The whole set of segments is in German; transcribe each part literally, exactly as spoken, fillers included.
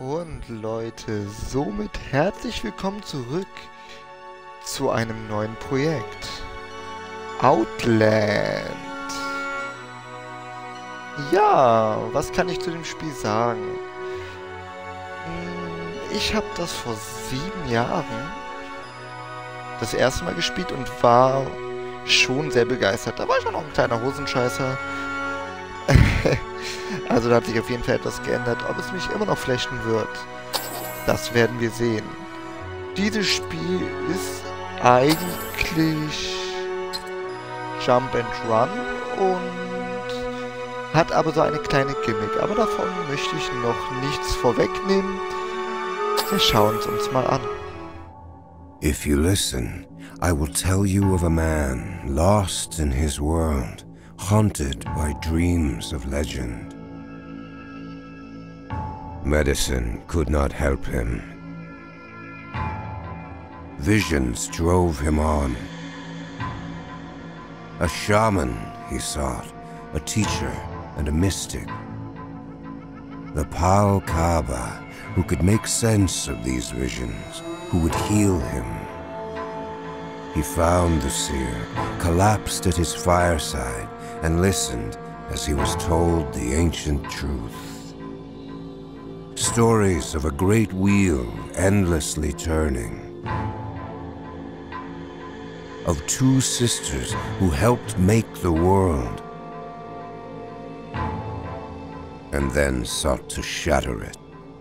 Und Leute, somit herzlich willkommen zurück zu einem neuen Projekt. Outland. Ja, was kann ich zu dem Spiel sagen? Ich habe das vor sieben Jahren das erste Mal gespielt und war schon sehr begeistert. Da war ich auch noch ein kleiner Hosenscheißer. Also da hat sich auf jeden Fall etwas geändert. Ob es mich immer noch flechten wird, das werden wir sehen. Dieses Spiel ist eigentlich Jump and Run und hat aber so eine kleine Gimmick. Aber davon möchte ich noch nichts vorwegnehmen. Wir schauen es uns mal an. If you listen, I will tell you of a man lost in his world, haunted by dreams of legend. Medicine could not help him. Visions drove him on. A shaman he sought, a teacher and a mystic. The Pal Kaba, who could make sense of these visions, who would heal him. He found the seer, collapsed at his fireside, and listened as he was told the ancient truth. Stories of a great wheel endlessly turning. Of two sisters who helped make the world, and then sought to shatter it.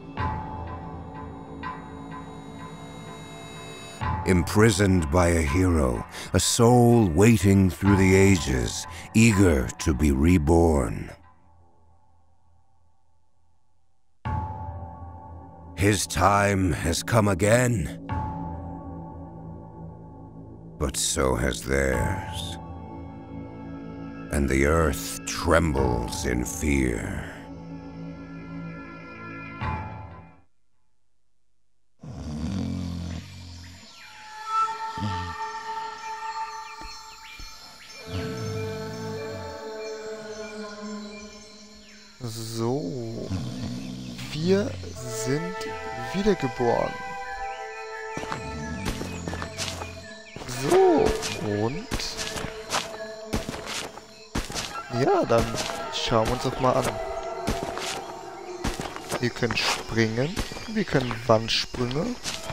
Imprisoned by a hero, a soul waiting through the ages, eager to be reborn. His time has come again, but so has theirs, and the earth trembles in fear. So, wir sind wiedergeboren. So, und ja, dann schauen wir uns doch mal an. Wir können springen, wir können Wandsprünge,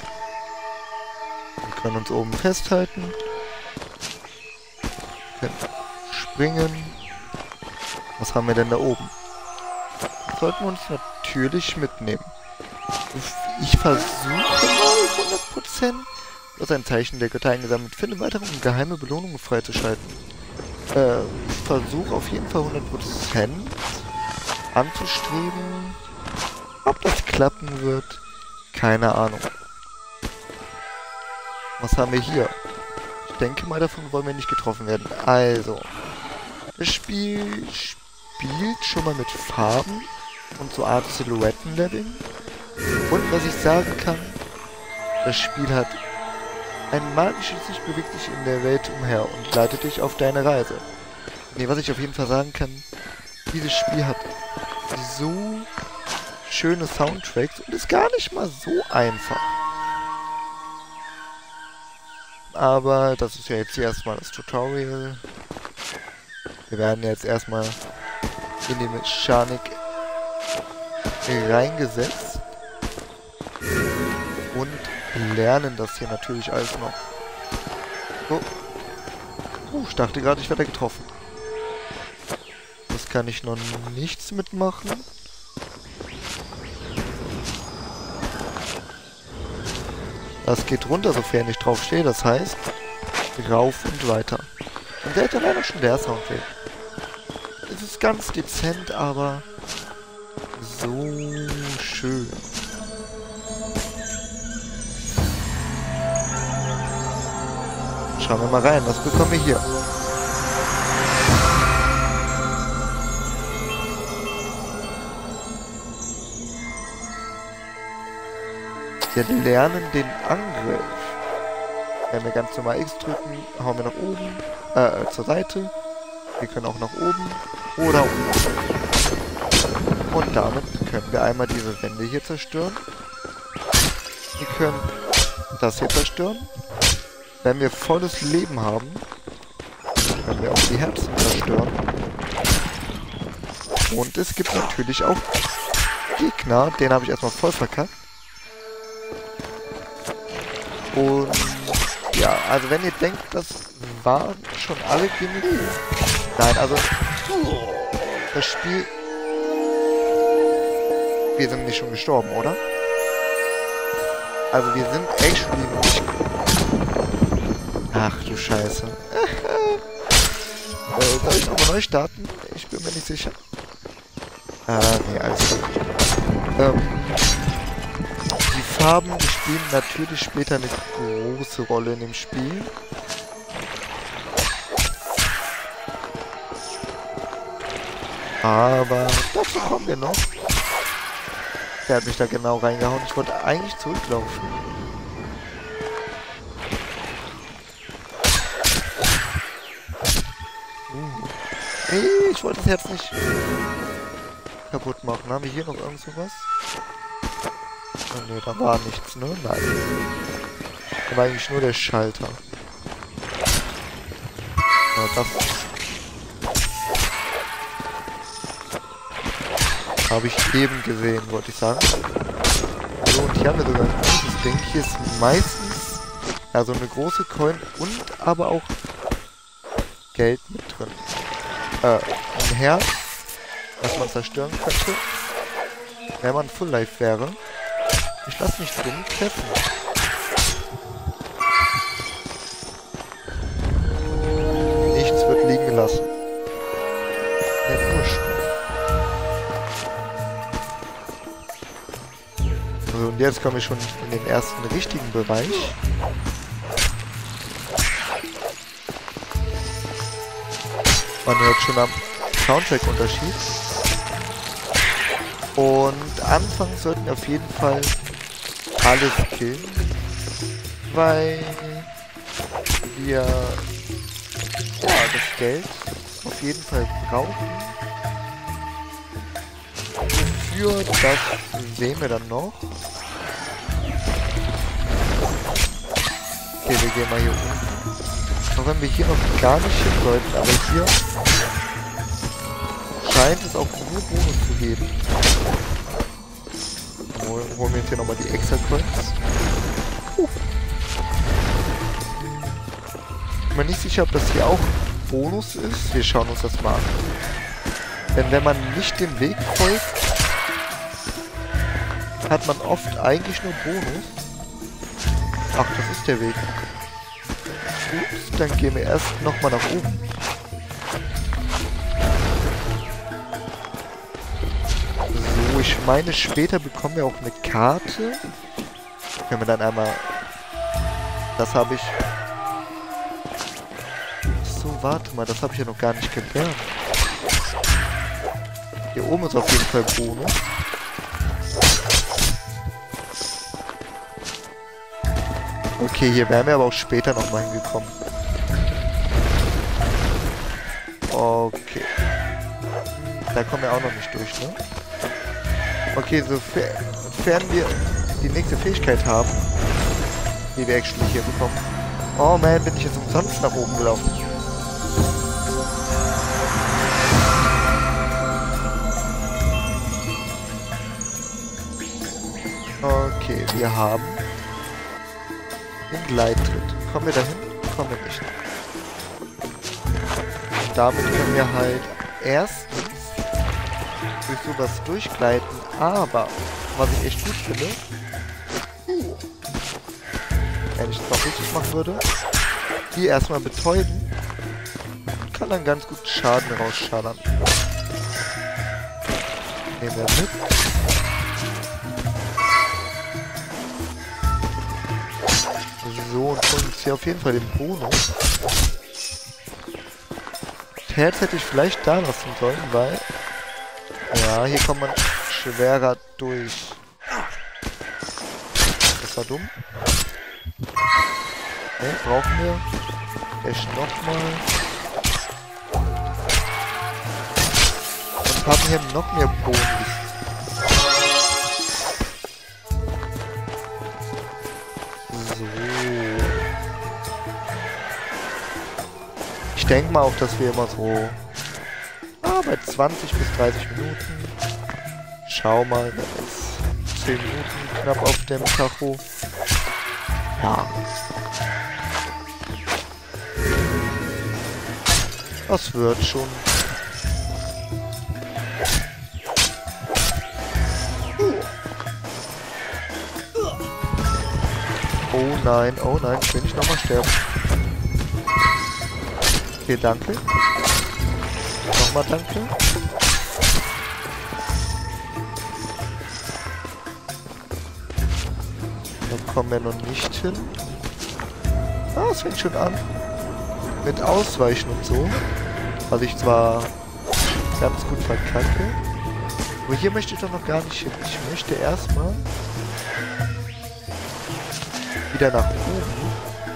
wir können uns oben festhalten, wir können springen. Was haben wir denn da oben? Das sollten wir uns natürlich mitnehmen. Ich versuche mal hundert Prozent. Du hast ein Zeichen der Götter eingesammelt. Finde weitere und geheime Belohnungen freizuschalten. Äh, ich versuche auf jeden Fall hundert Prozent anzustreben. Ob das klappen wird, keine Ahnung. Was haben wir hier? Ich denke mal, davon wollen wir nicht getroffen werden. Also, das Spiel spielt schon mal mit Farben und so Art Silhouetten-Leveln. Und was ich sagen kann, das Spiel hat ein magisches Licht, bewegt sich in der Welt umher und leitet dich auf deine Reise. Ne, was ich auf jeden Fall sagen kann, dieses Spiel hat so schöne Soundtracks und ist gar nicht mal so einfach. Aber das ist ja jetzt hier erstmal das Tutorial. Wir werden jetzt erstmal in die Mechanik reingesetzt und lernen das hier natürlich alles noch. So. Oh, ich dachte gerade, ich werde getroffen. Das kann ich noch nichts mitmachen. Das geht runter, sofern ich drauf stehe. Das heißt, rauf und weiter. Und seht ihr leider schon der Soundtrack. Es ist ganz dezent, aber so schön. Schauen wir mal rein, was bekommen wir hier? Wir lernen den Angriff. Wenn wir ganz normal X drücken, hauen wir nach oben, äh, zur Seite. Wir können auch nach oben oder unten. Und damit können wir einmal diese Wände hier zerstören. Wir können das hier zerstören. Wenn wir volles Leben haben, können wir auch die Herzen zerstören. Und es gibt natürlich auch Gegner, den habe ich erstmal voll verkackt. Und ja, also wenn ihr denkt, das waren schon alle Gimmick. Nein, also das Spiel... Wir sind nicht schon gestorben, oder? Also wir sind actually nicht... Ach du Scheiße. äh, soll ich nochmal neu starten? Ich bin mir nicht sicher. Ah, nee, alles gut. Ähm, die Farben spielen natürlich später eine große Rolle in dem Spiel. Aber dazu kommen wir noch. Der hat mich da genau reingehauen. Ich wollte eigentlich zurücklaufen. Uh. Hey, ich wollte das Herz nicht kaputt machen. Haben wir hier noch irgend sowas? Oh ne, da war nichts, ne? Nein. Da war eigentlich nur der Schalter. Ja, das habe ich eben gesehen, wollte ich sagen. So, und hier haben wir sogar ein gutes Ding. Hier ist meistens also eine große Coin und aber auch Geld mit drin. Äh, ein Herz, das man zerstören könnte, wenn man Full Life wäre. Ich lasse mich drin treffen. Nichts wird liegen gelassen. Der Wurscht. So, und jetzt komme ich schon in den ersten richtigen Bereich. Man hört schon am Soundtrack-Unterschied. Und anfangs sollten wir auf jeden Fall alles killen, weil wir ja, das Geld auf jeden Fall brauchen. Wofür, das sehen wir dann noch. Okay, wir gehen mal hier unten. Auch wenn wir hier noch gar nicht hin sollten, aber hier scheint es auch nur Bonus zu geben. Holen wir jetzt hier nochmal die extra Coins. Uh. Ich bin mir nicht sicher, ob das hier auch Bonus ist. Wir schauen uns das mal an. Denn wenn man nicht dem Weg folgt, hat man oft eigentlich nur Bonus. Ach, das ist der Weg. Ups, dann gehen wir erst nochmal nach oben. So, ich meine, später bekommen wir auch eine Karte. Können wir dann einmal... Das habe ich... So, warte mal, das habe ich ja noch gar nicht gelernt. Hier oben ist auf jeden Fall Bonus. Okay, hier wären wir aber auch später nochmal hingekommen. Okay. Da kommen wir auch noch nicht durch, ne? Okay, sofern wir die nächste Fähigkeit haben, die wir actually hier bekommen. Oh man, bin ich jetzt umsonst nach oben gelaufen. Okay, wir haben den Gleittritt. Kommen wir dahin? Kommen wir nicht. Und damit können wir halt erstens durch sowas durchgleiten, aber was ich echt gut finde, wenn ich das noch richtig machen würde, die erstmal betäuben und kann dann ganz gut Schaden rausschallern. Nehmen wir mit. So, und holen uns hier auf jeden Fall den Bonus. Herz hätte ich vielleicht da lassen sollen, weil... Ja, hier kommt man schwerer durch. Das war dumm. Ne, brauchen wir. Echt nochmal. Und haben hier noch mehr Bonis. So. Ich denke mal auch, dass wir immer so ah, bei zwanzig bis dreißig Minuten. Schau mal, das ist zehn Minuten knapp auf dem Tacho. Ja. Das wird schon. Oh nein, oh nein, ich will nicht nochmal sterben. Okay, danke. Nochmal danke. Da kommen wir noch nicht hin. Ah, es fängt schon an. Mit Ausweichen und so. Was ich zwar ganz gut verkacke. Aber hier möchte ich doch noch gar nicht hin. Ich möchte erstmal wieder nach oben.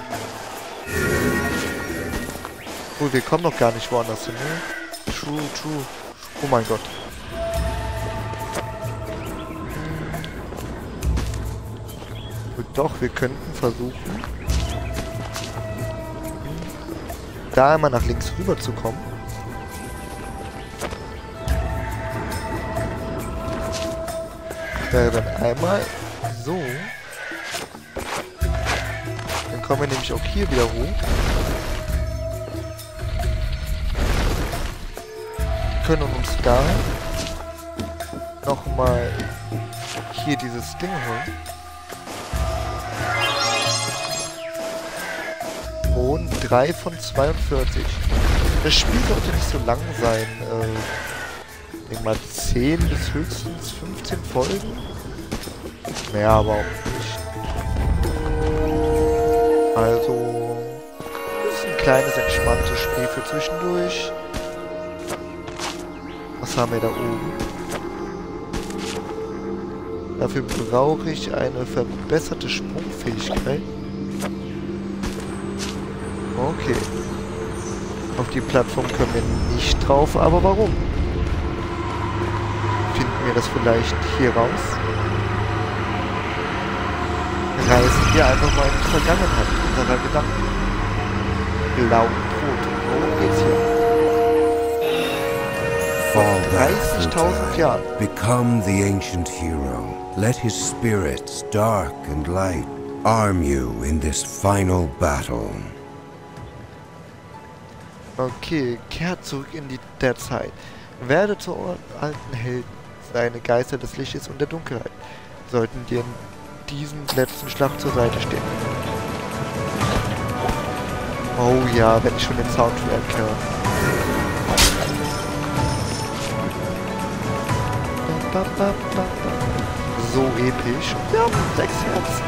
Oh, wir kommen noch gar nicht woanders hin, ne? True, true. Oh mein Gott. Und doch, wir könnten versuchen, da einmal nach links rüber zu kommen. Wäre dann einmal so. Dann kommen wir nämlich auch hier wieder hoch. Können uns da nochmal hier dieses Ding holen. Und drei von zweiundvierzig. Das Spiel sollte nicht so lang sein. Äh, ich denke mal zehn bis höchstens fünfzehn Folgen. Mehr aber auch nicht. Also, das ist ein kleines, entspanntes Spiel für zwischendurch. Was haben wir da oben? Dafür brauche ich eine verbesserte Sprungfähigkeit. Okay. Auf die Plattform können wir nicht drauf, aber warum? Finden wir das vielleicht hier raus? Reisen wir einfach mal in die Vergangenheit unserer Gedanken. Blau und rot. Worum geht's hier? Fall back through dreißigtausend time. Jahren. Become the ancient hero. Let his spirits, dark and light, arm you in this final battle. Okay, kehrt zurück in die der Zeit. Werde zu alten Helden, seine Geister des Lichtes und der Dunkelheit, sollten dir in diesem letzten Schlacht zur Seite stehen. Oh ja, wenn ich schon den Soundtrack höre. So episch. Wir haben sechs Herzen.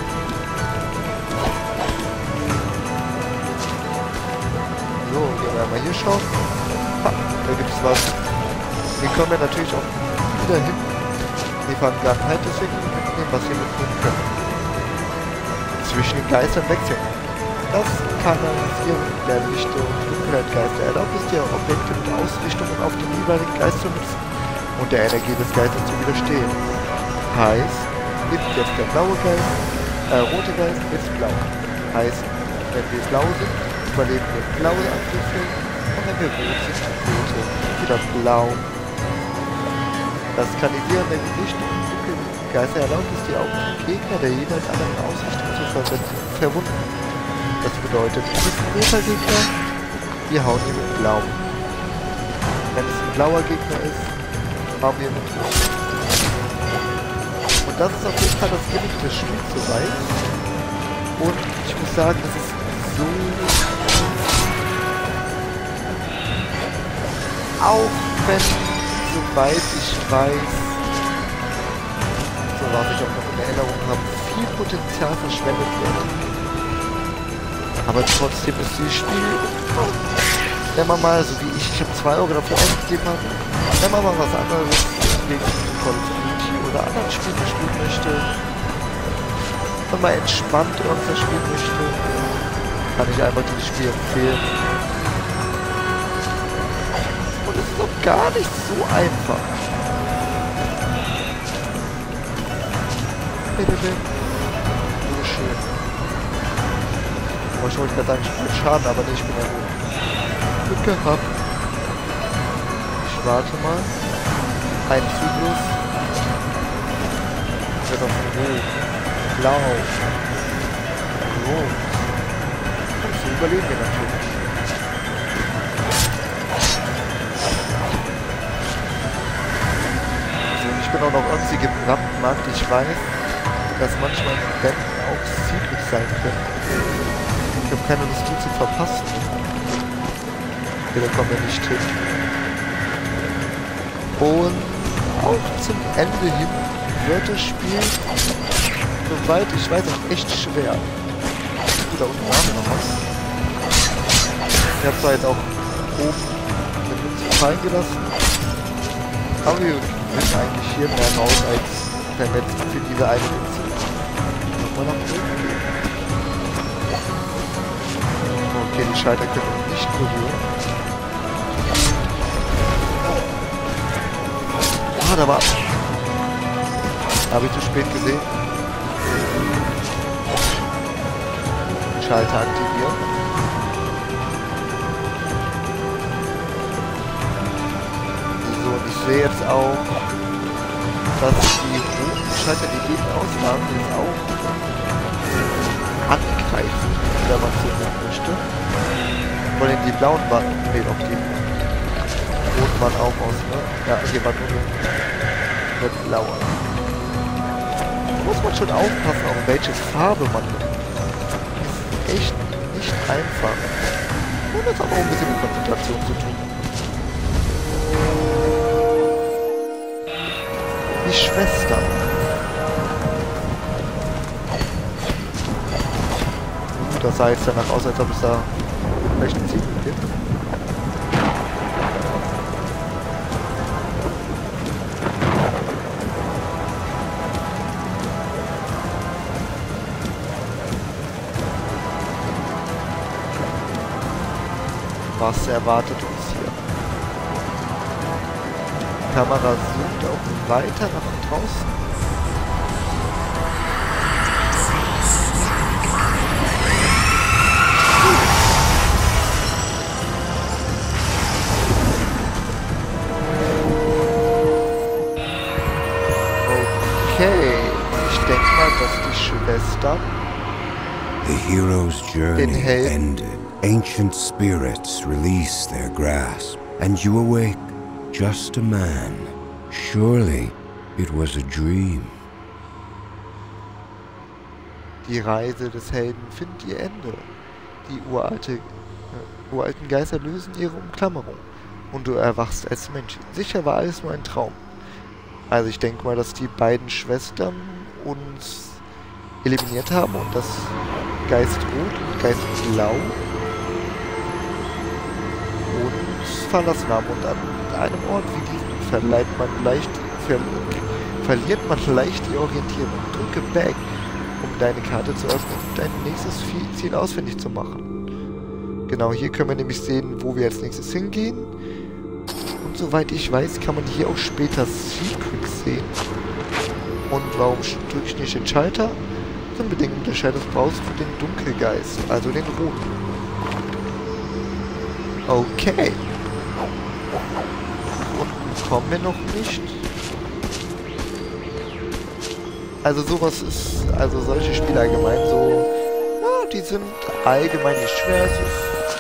So, gehen wir mal hier schauen. Ha, da gibt es was. Wir kommen ja natürlich auch wieder hin. Die Vergangenheit, deswegen mitnehmen, was wir mitnehmen können. Zwischen den Geistern wechseln. Das Kanalisieren der Lichte und Dunkelheitgeister erlaubt es dir, Objekte mit Ausrichtungen auf den jeweiligen Geist zu nutzen und der Energie des Geistes zu widerstehen. Heißt, ist jetzt der blaue Geist, äh, rote Geist ist blau. Heißt, wenn wir blau sind, überleben wir blaue Angriffe und wenn wir rot sind, rote, wieder blau. Das Kanalisieren der Licht und Dunkelgeister erlaubt es dir auch, den Gegner der jeweils anderen Ausrichtung zu versetzen, verwunden. Das bedeutet, es ist ein roter Gegner, wir hauen ihn mit blau. Wenn es ein blauer Gegner ist, hauen wir mit rot. Und das ist auf jeden Fall das Gimmick des Spiels soweit. Und ich muss sagen, das ist so... Auch wenn, soweit ich weiß, so was ich auch noch in Erinnerung habe, viel Potenzial verschwendet wird. Aber trotzdem ist dieses Spiel, wenn man mal, so wie ich, ich habe zwei Euro dafür ausgegeben habe, wenn man mal was anderes wegen Call of Duty oder anderen Spielen spielen möchte, wenn man entspannt irgendwas spielen möchte, kann ich einfach dieses Spiel empfehlen. Und es ist auch gar nicht so einfach. Bitte, bitte. So schön. Aber ich wollte gerade sagen, ich bin Schaden, aber nicht, ich bin ja gut. Glück gehabt. Ich warte mal. Ein Zyklus. Wird auf Rot. Blau. Rot. Und so überleben wir natürlich. Also ich bin auch noch irgendwie gebrandmarkt. Ich weiß, dass manchmal Wänden auch Secrets sein können. Ich habe keine Lust, die zu verpassen. Okay, da kommen wir nicht hin. Und auch zum Ende hin wird das Spiel, soweit ich weiß, auch echt schwer. Da unten haben wir noch was. Ich habe zwar jetzt auch oben eine Münze fallen gelassen, aber wir müssen eigentlich hier mehr raus als der letzte für diese eine Münze. Nochmal nach oben gehen. Okay, die Schalter können wir nicht berühren. Ah, da war... Habe ich zu spät gesehen. Schalter aktivieren. So, und ich sehe jetzt auch, dass die roten Schalter, die hinten auslagen, jetzt auch angreifen, wenn man so sehen möchte. Vor allem die blauen waren, nee, doch die roten waren auch aus, ne? Ja, hier war nur der blaue. Da muss man schon aufpassen, auf welche Farbe man nimmt. Ist echt nicht einfach. Und das hat auch ein bisschen mit Konzentration zu tun. Die Schwester. Das sah jetzt danach aus, als ob es da vielleicht ein Ziel gibt. Was erwartet uns hier? Die Kamera zoomt auch weiter nach draußen. Okay, ich denke mal, dass die Schwester The hero's journey Inhale. ended. Ancient spirits release their grasp, and you awake, just a man. Surely it was a dream. Die Reise des Helden findet ihr Ende. Die uralte, äh, uralten Geister lösen ihre Umklammerung und du erwachst als Mensch. Sicher war alles nur ein Traum. Also ich denke mal, dass die beiden Schwestern uns eliminiert haben und das Geist Rot und Geist Blau uns verlassen haben. Und an einem Ort wie diesem verleiht man leicht, ver verliert man leicht die Orientierung. Drücke Back, um deine Karte zu öffnen und dein nächstes Ziel ausfindig zu machen. Genau, hier können wir nämlich sehen, wo wir als nächstes hingehen. Und soweit ich weiß, kann man hier auch später Secrets sehen. Und warum drücke ich nicht den Schalter? Zum Bedingung des Shadows brauchst du den Dunkelgeist, also den roten. Okay. Unten kommen wir noch nicht. Also sowas ist, also solche Spiele allgemein so, ja, die sind allgemein nicht schwer. Es ist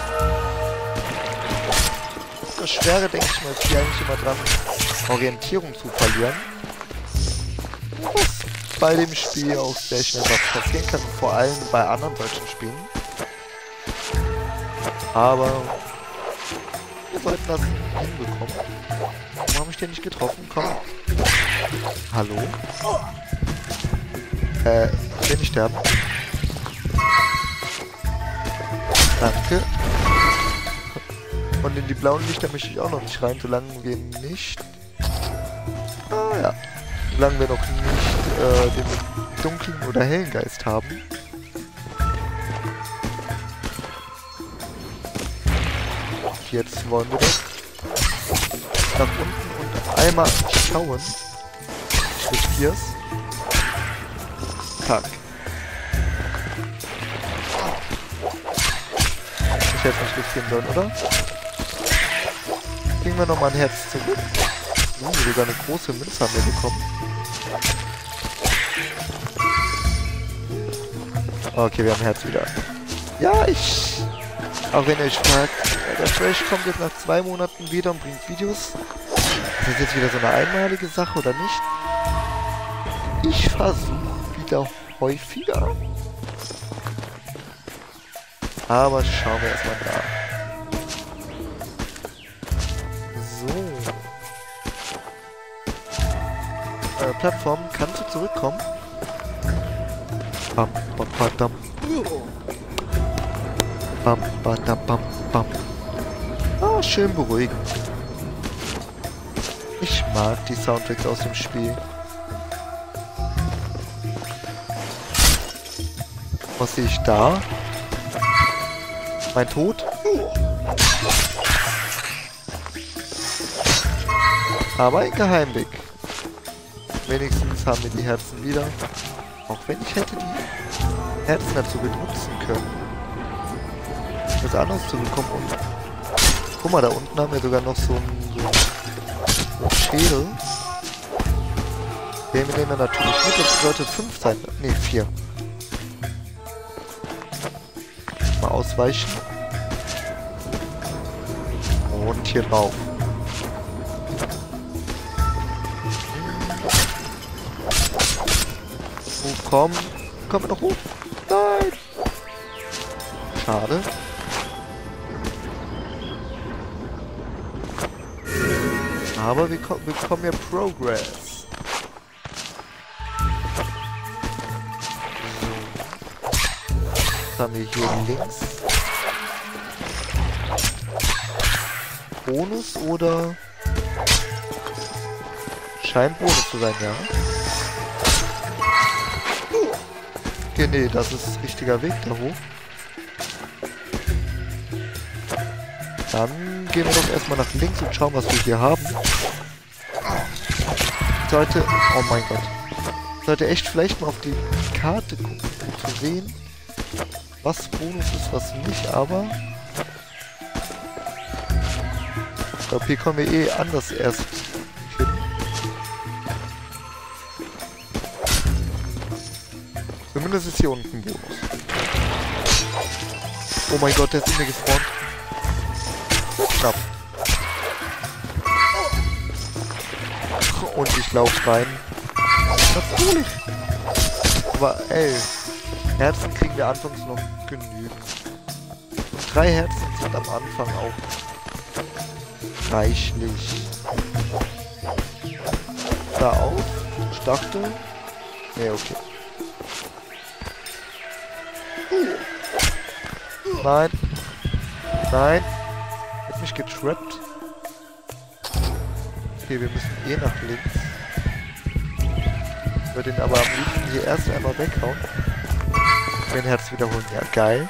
das Schwere, denke ich mal, ist hier eigentlich immer dran, Orientierung zu verlieren. Was bei dem Spiel auch sehr schnell was passieren kann, vor allem bei anderen solchen Spielen. Aber wir sollten das hinbekommen. Warum habe ich den nicht getroffen? Komm. Hallo? Äh, ich will nicht sterben. Danke. Und in die blauen Lichter möchte ich auch noch nicht rein, solange wir nicht... Ah ja. Solange wir noch nicht äh, den dunklen oder hellen Geist haben. Jetzt wollen wir das. nach unten und einmal schauen. Ich riskier's. Fuck. Ich hätte nicht riskieren sollen, oder? Kriegen wir nochmal ein Herz zurück. Uh, sogar eine große Münze haben wir bekommen. Okay, wir haben Herz wieder. Ja, ich... Auch wenn ihr euch fragt, der Trash kommt jetzt nach zwei Monaten wieder und bringt Videos. Ist das jetzt wieder so eine einmalige Sache oder nicht? Ich versuche wieder häufiger. Aber schauen wir erstmal nach. So. Äh, Plattform, kannst du zurückkommen? Bam, bam, bam, bam, bam, bam, bam. Ah, schön beruhigend. Ich mag die Soundtracks aus dem Spiel. Was sehe ich da? Mein Tod? Aber ein Geheimweg. Wenigstens haben wir die Herzen wieder. Auch wenn ich hätte die Herzen dazu benutzen können, was anderes zu bekommen. Und guck mal, da unten haben wir sogar noch so einen, so einen Schädel. Den nehmen wir natürlich mit. Das sollte fünf sein. Ne, vier. Mal ausweichen. Und hier drauf. Oh, komm. Kommen wir noch hoch? Nein. Schade. Aber wir, wir bekommen ja Progress. So. Was haben wir hier links? Bonus oder... Scheint Bonus zu sein, ja. Okay, nee, das ist richtiger Weg da hoch. Dann gehen wir doch erstmal nach links und schauen, was wir hier haben. Sollte... Oh mein Gott. Sollte echt vielleicht mal auf die Karte gucken, um zu sehen, was Bonus ist, was nicht, aber... Ich glaube, hier kommen wir eh anders erst hin. Zumindest ist hier unten ein Bonus. Oh mein Gott, der ist in mir gespawnt. Knapp. Und ich laufe rein. Natürlich. Aber ey, Herzen kriegen wir anfangs noch genügend. Und drei Herzen sind am Anfang auch reichlich. Da auf. Ich dachte. Nee, okay. Nein. Nein. Hat mich getrappt. Okay, wir müssen eh nach links. Ich würde den aber am liebsten hier erst einmal weghauen. Den Herz wiederholen. Ja, geil.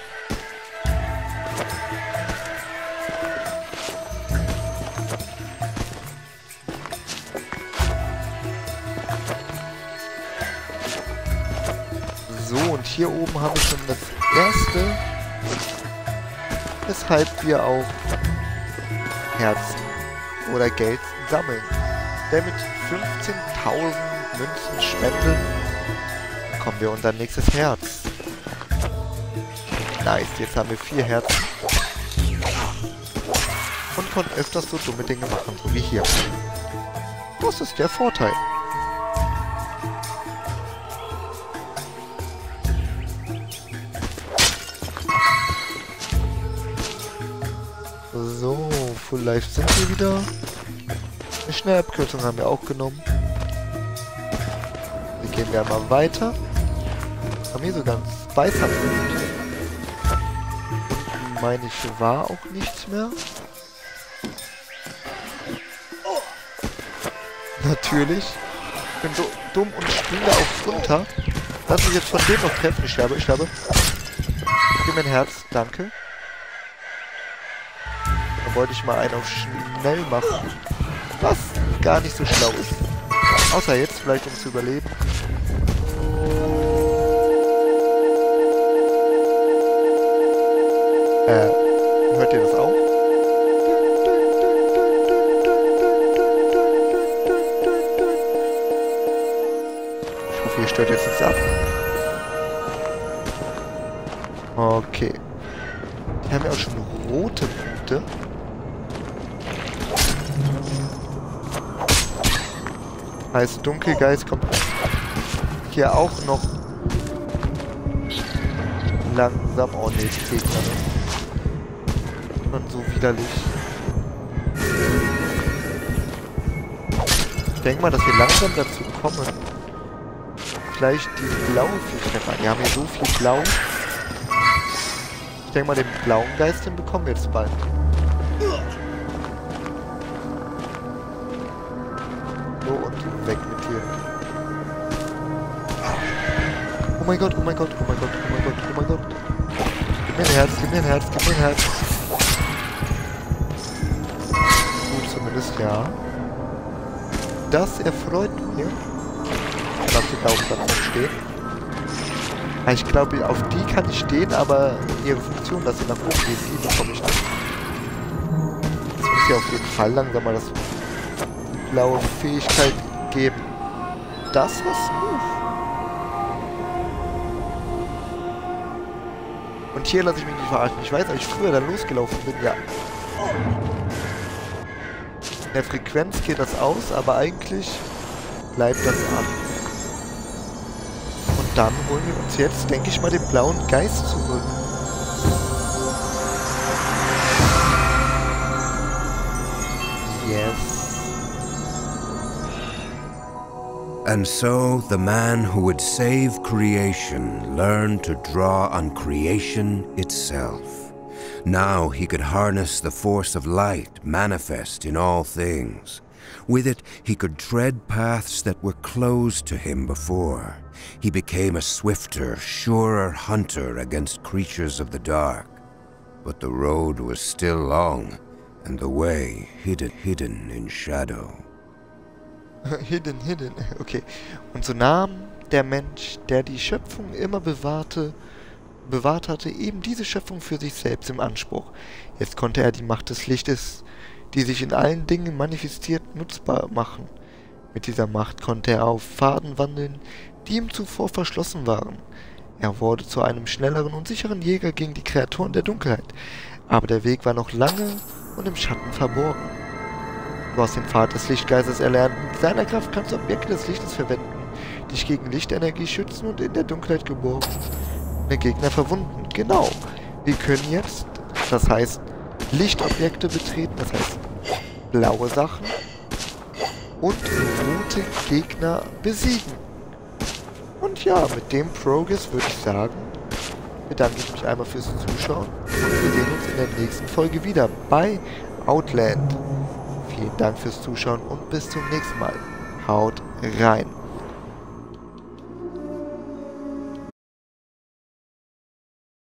So, und hier oben haben wir schon das erste, weshalb wir auch Herzen oder Geld sammeln. Denn mit fünfzehntausend Münzen spenden bekommen wir unser nächstes Herz. Nice, jetzt haben wir vier Herzen. Und können öfters so dumme Dinge machen, so wie hier. Das ist der Vorteil. So, Full Life sind wir wieder. Eine Schnellabkürzung haben wir auch genommen. Dann gehen wir einmal weiter. Haben hier so ganz Spicer. Unten meine ich war auch nichts mehr. Natürlich. Ich bin so dumm und springe auch runter. Lass mich jetzt von dem noch treffen. Ich sterbe, ich sterbe. Gib mir ein Herz, danke. Da wollte ich mal einen auf schnell machen. Was gar nicht so schlau ist. Außer jetzt vielleicht, um zu überleben. Äh, hört ihr das auch? Ich hoffe, ihr stört jetzt nichts ab. Okay. Wir haben ja auch schon rote Punkte. Heißt, Dunkelgeist kommt hier auch noch langsam. Oh ne, die Gegner, ne? Schon so widerlich. Ich denke mal, dass wir langsam dazu kommen, vielleicht die blaue Fähigkeit. Wir haben hier so viel Blau. Ich denke mal, den blauen Geist, den bekommen wir jetzt bald. So, und weg mit dir. Oh mein Gott, oh mein Gott, oh mein Gott, oh mein Gott, oh mein Gott. Gib mir ein Herz, gib mir ein Herz, gib mir ein Herz. Gut, zumindest ja. Das erfreut mich. Ich lasse den Daumenplatz stehen. Ich glaube, auf die kann ich stehen, aber ihre Funktion, dass sie nach oben geht, die bekomme ich nicht. Jetzt muss ich auf jeden Fall langsam mal das blaue Fähigkeit geben. Das war smooth. Und hier lasse ich mich nicht verarschen. Ich weiß, als ich früher da losgelaufen bin, ja. In der Frequenz geht das aus, aber eigentlich bleibt das an. Und dann holen wir uns jetzt, denke ich mal, den blauen Geist zurück. Yes. And so the man who would save creation learned to draw on creation itself. Now he could harness the force of light manifest in all things. With it, he could tread paths that were closed to him before. He became a swifter, surer hunter against creatures of the dark. But the road was still long, and the way hidden, hidden in shadow. Hidden, hidden, okay. Und so nahm der Mensch, der die Schöpfung immer bewahrte, bewahrt hatte, eben diese Schöpfung für sich selbst im Anspruch. Jetzt konnte er die Macht des Lichtes, die sich in allen Dingen manifestiert, nutzbar machen. Mit dieser Macht konnte er auf Pfaden wandeln, die ihm zuvor verschlossen waren. Er wurde zu einem schnelleren und sicheren Jäger gegen die Kreaturen der Dunkelheit, aber der Weg war noch lange und im Schatten verborgen. Du hast den Pfad des Lichtgeistes erlernt. Mit seiner Kraft kannst du Objekte des Lichtes verwenden, dich gegen Lichtenergie schützen und in der Dunkelheit geborgen. Den Gegner verwunden. Genau. Wir können jetzt, das heißt, Lichtobjekte betreten, das heißt, blaue Sachen und rote Gegner besiegen. Und ja, mit dem Progress würde ich sagen, bedanke ich mich einmal fürs Zuschauen und wir sehen uns in der nächsten Folge wieder bei Outland. Vielen Dank fürs Zuschauen und bis zum nächsten Mal. Haut rein!